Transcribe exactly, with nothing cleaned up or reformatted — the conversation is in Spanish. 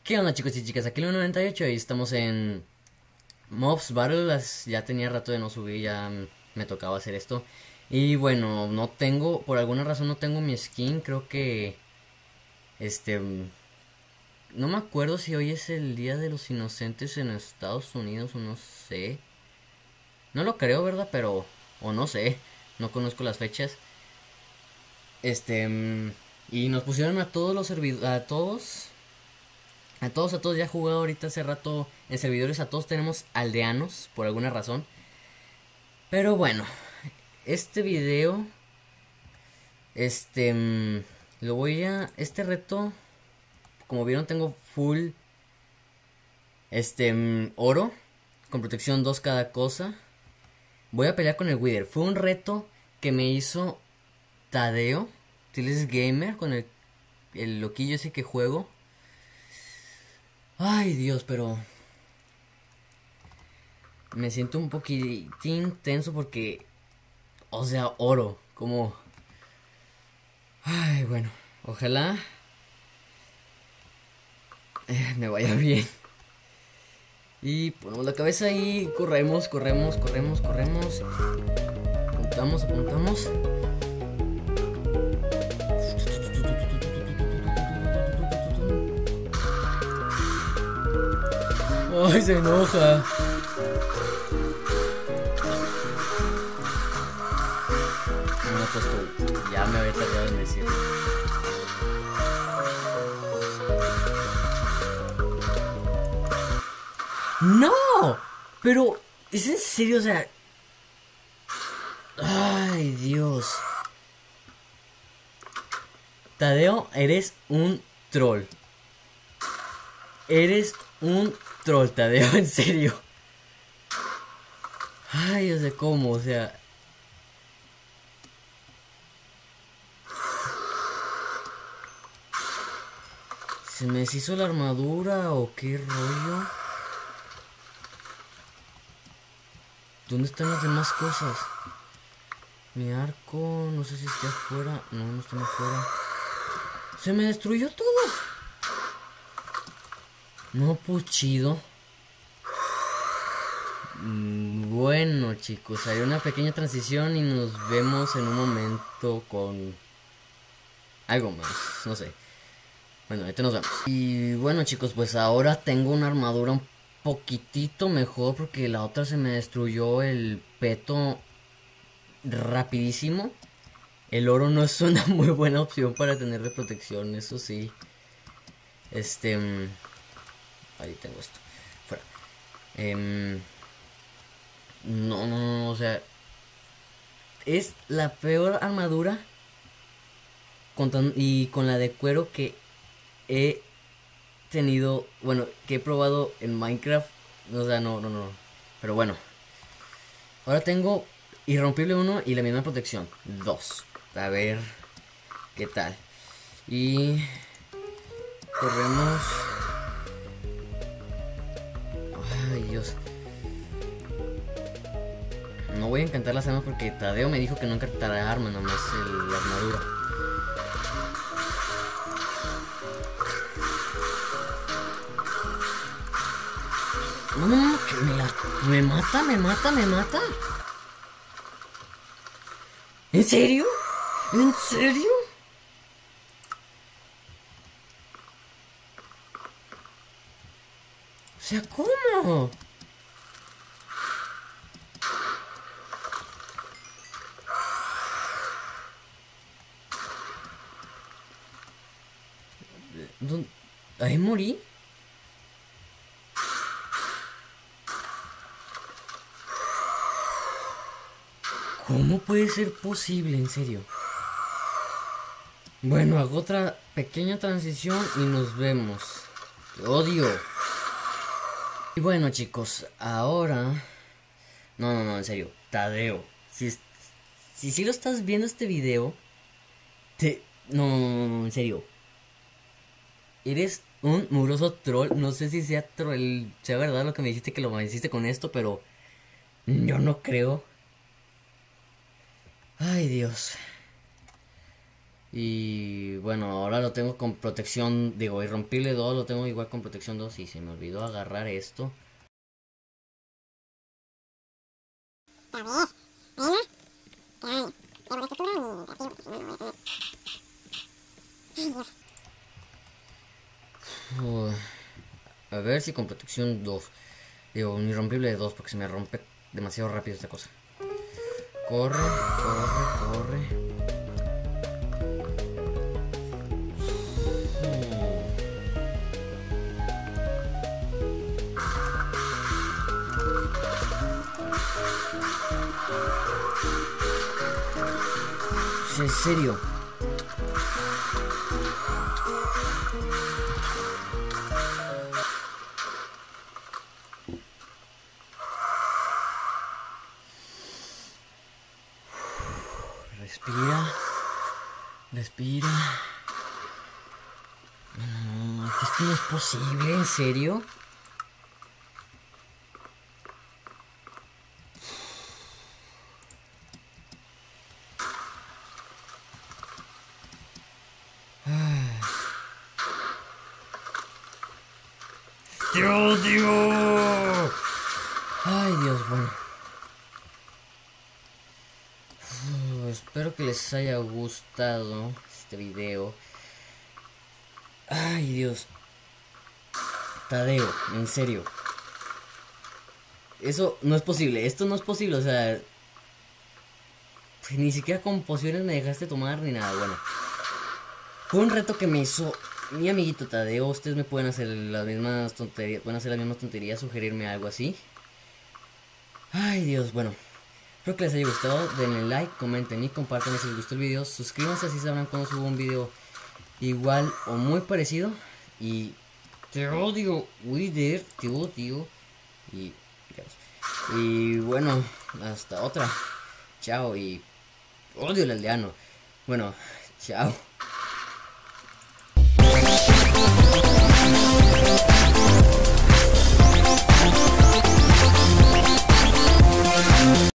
¿Qué onda, chicos y chicas? Aquí el noventa y ocho y estamos en Mobs Battle. Las- ya tenía rato de no subir, ya mm, me tocaba hacer esto. Y bueno, no tengo, por alguna razón no tengo mi skin. Creo que, este, mm, no me acuerdo si hoy es el Día de los Inocentes en Estados Unidos o no sé. No lo creo, ¿verdad? Pero, o no sé, no conozco las fechas. Este, mm, y nos pusieron a todos los servidores, a todos. A todos, a todos, ya he jugado ahorita hace rato en servidores, a todos tenemos aldeanos, por alguna razón. Pero bueno, este video, este, mm, lo voy a, este reto, como vieron tengo full, este, mm, oro, con protección dos cada cosa. Voy a pelear con el Wither. Fue un reto que me hizo Tadeo, Tiles Gamer, con el, el loquillo ese que juego. Ay Dios, pero me siento un poquitín tenso porque, o sea, oro, como... Ay, bueno, ojalá eh, me vaya bien. Y ponemos la cabeza y corremos, corremos, corremos, corremos. Apuntamos, apuntamos. Ay, se enoja. No me he puesto, ya me había tardado en decir. ¡No! Pero, ¿es en serio? O sea... Ay, Dios. Tadeo, eres un troll. Eres un troll, Tadeo, en serio. Ay, no sé cómo, o sea... ¿Se me deshizo la armadura o qué rollo? ¿Dónde están las demás cosas? Mi arco, no sé si está afuera. No, no está afuera. Se me destruyó todo. No, pues chido. Mm, Bueno, chicos, hay una pequeña transición y nos vemos en un momento con algo más, no sé. Bueno, ahorita nos vemos. Y bueno, chicos, pues ahora tengo una armadura un poquitito mejor porque la otra se me destruyó el peto rapidísimo. El oro no es una muy buena opción para tener de protección, eso sí. Este... mm, Ahí tengo esto. Fuera. Em, no, no, no, o sea... Es la peor armadura con tan- y con la de cuero que he tenido, bueno, que he probado en Minecraft. O sea, no, no, no. Pero bueno. Ahora tengo irrompible uno y la misma protección dos. A ver qué tal. Y corremos. Ay, Dios. No voy a encantar las armas porque Tadeo me dijo que no encantara arma, nomás el- la armadura. No, no, no, que me la... Me mata, me mata, me mata. ¿En serio? ¿En serio? O sea, ¿cómo? ¿Dónde? ¿Ahí morí? ¿Cómo puede ser posible? En serio. Bueno, hago otra pequeña transición y nos vemos. Te odio. Y bueno, chicos, ahora... No, no, no, en serio. Tadeo. Si, es- si, si lo estás viendo este video... Te... No, no, no, no, en serio. Eres un mugroso troll. No sé si sea troll, sea verdad lo que me dijiste que lo hiciste con esto, pero... Yo no creo. Ay, Dios. Y bueno, ahora lo tengo con protección, digo, irrompible dos, lo tengo igual con protección dos y se me olvidó agarrar esto. Uf, a ver si con protección dos. Digo, un irrompible de dos porque se me rompe demasiado rápido esta cosa. Corre, corre, corre. En serio. Respira. Respira. No, esto no es posible, ¿en serio? ¡Te odio! Ay, Dios, bueno. Uf, espero que les haya gustado este video. Ay, Dios. Tadeo, en serio. Eso no es posible, esto no es posible, o sea... Ni siquiera con pociones me dejaste tomar ni nada, bueno. Fue un reto que me hizo mi amiguito Tadeo. Ustedes me pueden hacer las mismas tonterías, pueden hacer las mismas tonterías, sugerirme algo así. Ay, Dios, bueno. Espero que les haya gustado, denle like, comenten y compartan si les gustó el video. Suscríbanse así sabrán cuando subo un video igual o muy parecido. Y te odio, Wither, te odio. Y, y bueno, hasta otra. Chao y odio el aldeano. Bueno, chao.